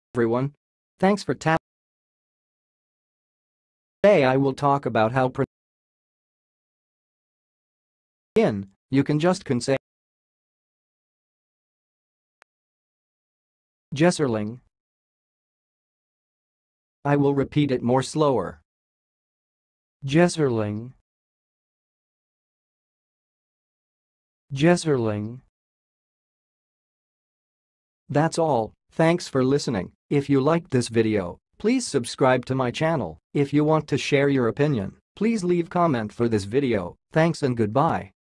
Everyone. Thanks for tapping. Today I will talk about how you can just say Gesarling. I will repeat it more slower. Gesarling. Gesarling. That's all. Thanks for listening. If you liked this video, please subscribe to my channel. If you want to share your opinion, please leave comment for this video. Thanks and goodbye.